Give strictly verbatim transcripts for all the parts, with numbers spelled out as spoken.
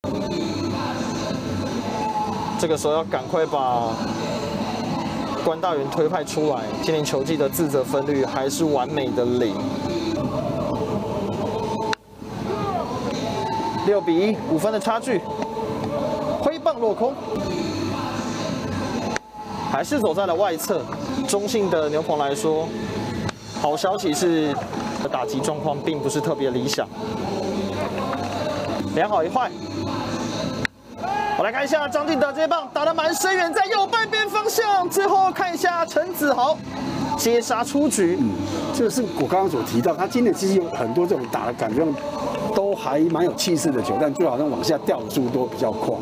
这个时候要赶快把关大元推派出来。今年球季的自责分率还是完美的零。六比一，五分的差距。挥棒落空，还是走在了外侧。中信的牛棚来说，好消息是打击状况并不是特别理想。两好一坏。 我来看一下张进德这一棒打得蛮深远，在右半边方向。最后看一下陈子豪接杀出局。 嗯，这个是我刚刚所提到，他今年其实有很多这种打的感觉都还蛮有气势的球，但就好像往下掉的速度都比较快。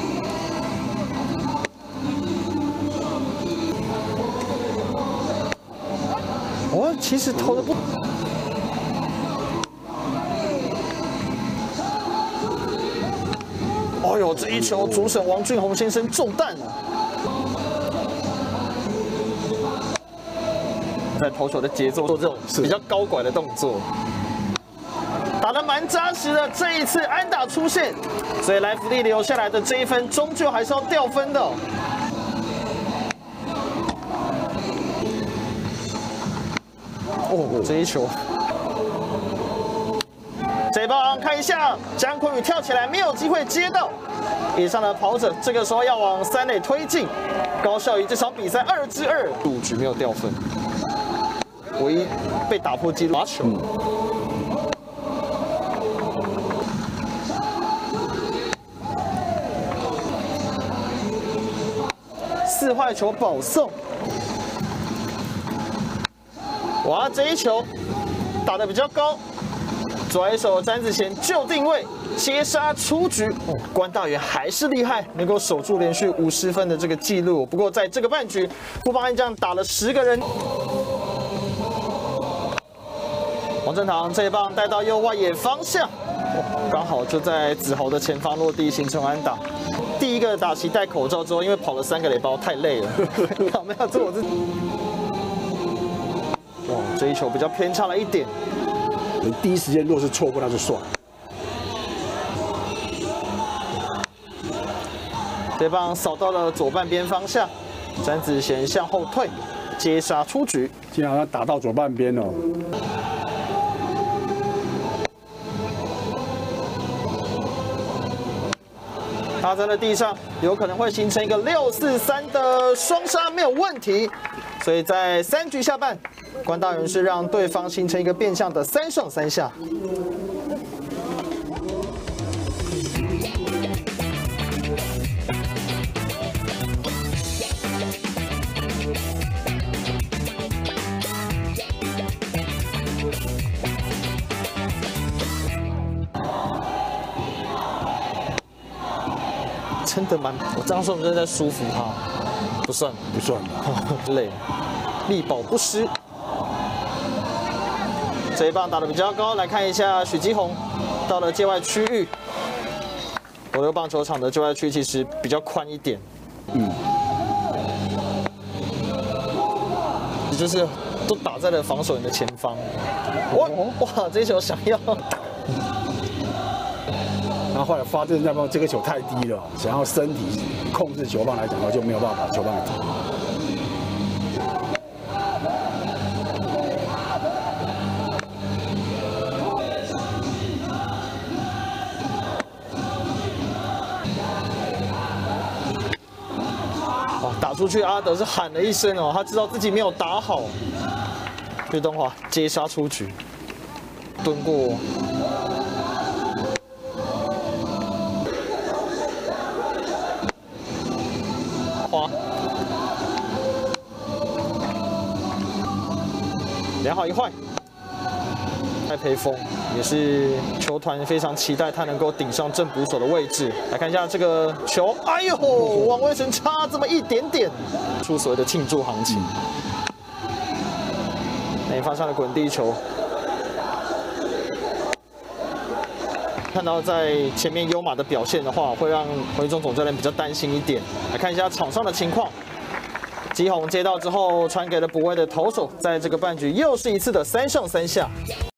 哦，其实投的不。 哦呦，这一球主审王俊宏先生中弹了。在投球的节奏做这种比较高拐的动作，打得蛮扎实的。这一次安打出现，所以莱福利留下来的这一分终究还是要掉分的、哦。哦，这一球。 这一棒看一下，江坤宇跳起来没有机会接到，以上的跑者这个时候要往三垒推进，高效于这场比赛二之二，五局没有掉分，唯一被打破纪录罚球。嗯、四坏球保送，哇，这一球打得比较高。 左一手詹子贤就定位接杀出局，哦，关大元还是厉害，能够守住连续五十分的这个纪录。不过在这个半局，富邦悍将打了十个人。王正堂这一棒带到右外野方向，哦，刚好就在子豪的前方落地，形成安打。第一个打席戴口罩之后，因为跑了三个垒包太累了，有没有做我自己？哇，这一球比较偏差了一点。 你第一时间若是错过，那就算了。 这棒扫到了左半边方向，詹子贤向后退，接杀出局。 竟然要打到左半边哦。 他在了地上，有可能会形成一个六四三的双杀，没有问题。所以在三局下半。 关大元是让对方形成一个变相的三上三下。真的蛮，我这样说我们真的在舒服他，不算不算累，力保不失。 这一棒打得比较高，来看一下许基宏到了界外区域。斗六棒球场的界外区其实比较宽一点，嗯，也就是都打在了防守人的前方。哇哇，这一球想要， 然后后来发现那棒这个球太低了，想要身体控制球棒来讲的话，就没有办法把球棒给投。 打出去，阿德是喊了一声哦，他知道自己没有打好。岳东华接杀出局，蹲过。花，两好一坏。戴培峰也是球团非常期待他能够顶上正捕手的位置。来看一下这个球，哎呦，往卫城差这么一点点，出所谓的庆祝行情。内方向的滚地球，看到在前面优马的表现的话，会让洪一中总教练比较担心一点。来看一下场上的情况。 基宏接到之后，传给了补位的投手，在这个半局又是一次的三上三下。